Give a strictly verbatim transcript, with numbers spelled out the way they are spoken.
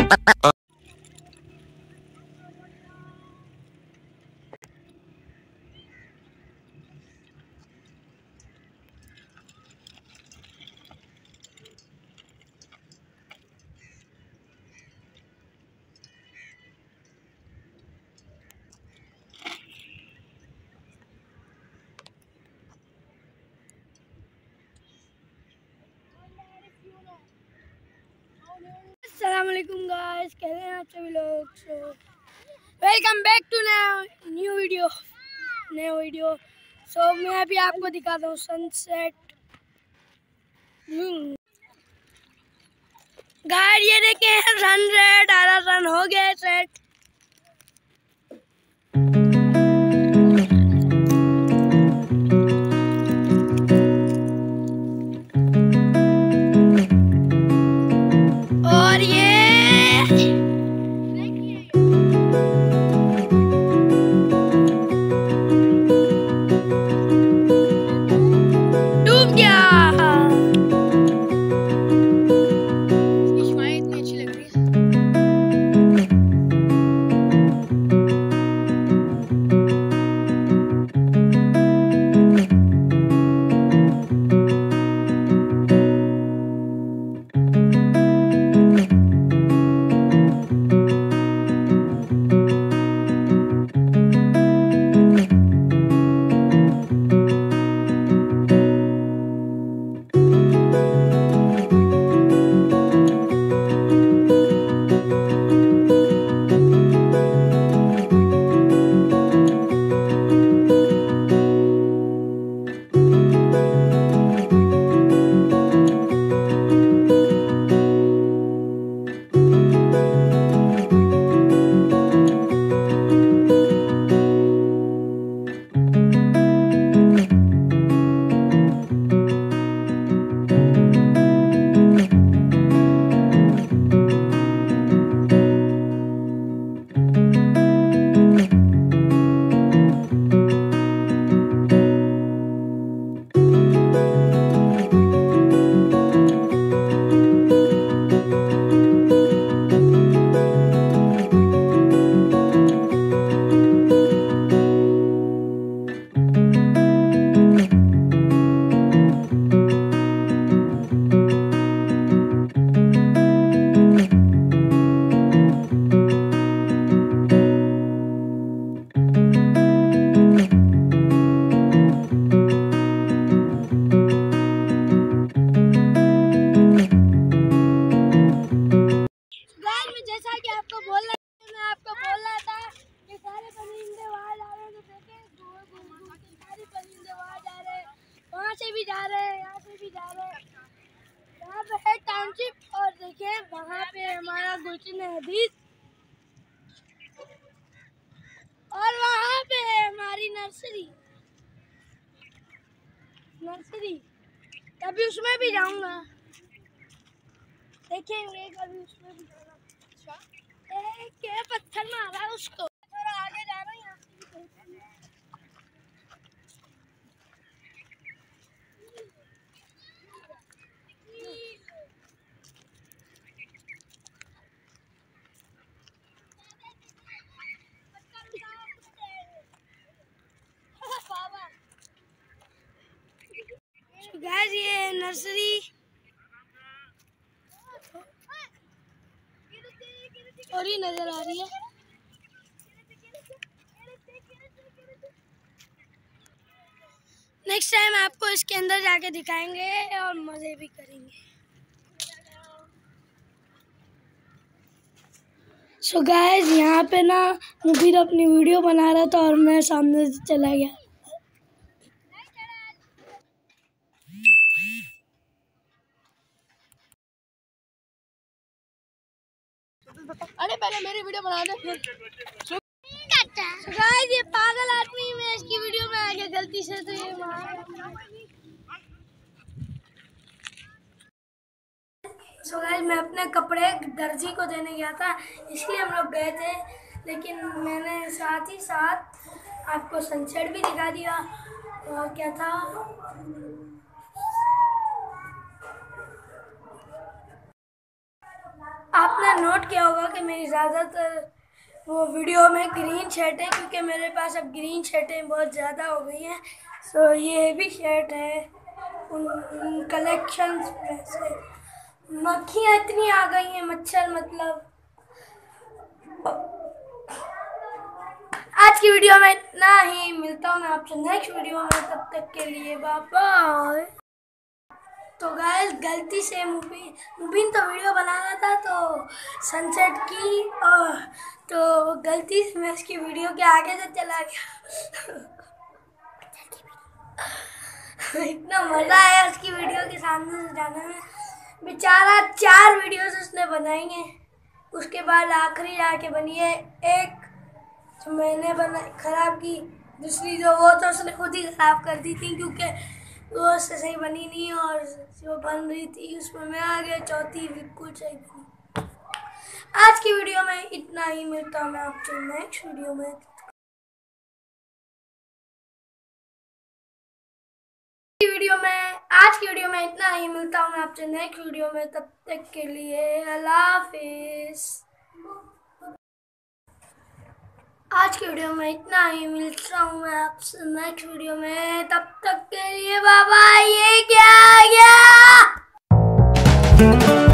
अस्सलामुअलैकुम गाइस, कैसे हैं आप सभी लोग। So welcome back to new video new video so मैं अभी आपको दिखाता हूँ सनसेट। गाइस ये देखें सनसेट, आधा सन हो गया सेट। और ये डूब गया। इतनी अच्छी लग रही है। जैसा कि आपको बोल रहा मैं आपको बोल रहा था कि सारे परिंदे वहाँ जा रहे हैं। तो देखें दूर दूर दूर से सारे परिंदे वहाँ जा रहे हैं, वहाँ से भी जा रहे हैं, यहाँ से भी जा रहे हैं। यहाँ पे है टाउनशिप और देखें वहाँ पे हमारा गुलशन हदीस और वहाँ पे है हमारी नर्सरी नर्सरी कभी उसमें भी जाऊँगा, देखेंगे कभी उसमें भी जाऊँगा। क्या पत्थर मारा है उसको, थोड़ा आगे जा रहा है यहाँ से। गाइस ये नर्सरी और ही नजर आ रही है। नेक्स्ट टाइम आपको इसके अंदर जाके दिखाएंगे और मजे भी करेंगे। सो गाइस यहाँ पे ना मुबीर अपनी वीडियो बना रहा था और मैं सामने से चला गया। अरे पहले मेरी वीडियो बना दे फिर। गाइस ये पागल आदमी मैं इसकी वीडियो में आ गया गलती से, तो ये सो गाइस मैं अपने कपड़े दर्जी को देने गया था, इसलिए हम लोग गए थे। लेकिन मैंने साथ ही साथ आपको सनसेट भी दिखा दिया। और क्या था, आपने नोट किया होगा कि मेरी ज़्यादातर वो वीडियो में ग्रीन शर्ट है, क्योंकि मेरे पास अब ग्रीन शर्टें बहुत ज़्यादा हो गई हैं। सो ये भी शर्ट है उन, उन कलेक्शंस में से। मक्खियाँ इतनी आ गई हैं, मच्छर मतलब। आज की वीडियो में इतना ही, मिलता हूँ मैं आपसे नेक्स्ट वीडियो में, तब तक के लिए बाय बाय। तो गाइस गलती से मुबीन मुबीन तो वीडियो बना रहा था तो सनसेट की, और तो गलती से मैं उसकी वीडियो के आगे से चला गया। इतना मज़ा आया उसकी वीडियो के सामने से जाने में। बेचारा चार वीडियोस उसने बनाई हैं, उसके बाद आखिरी जाके बनी है एक जो मैंने बना खराब की, दूसरी जो वो तो उसने खुद ही खराब कर दी थी, क्योंकि वो उससे सही बनी नहीं, और जो बन रही थी उसमें मैं आ गया, चौथी बिल्कुल सही बनी। आज की वीडियो में इतना ही, मिलता हूँ मैं आपसे नेक्स्ट वीडियो में। वीडियो में आज की वीडियो में इतना ही, मिलता हूँ मैं आपसे नेक्स्ट वीडियो में, तब तक के लिए अल्लाह हाफिज़। आज की वीडियो में इतना ही, मिलता हूँ मैं आपसे नेक्स्ट वीडियो में, तब तक के लिए बाय बाय। ये क्या गया?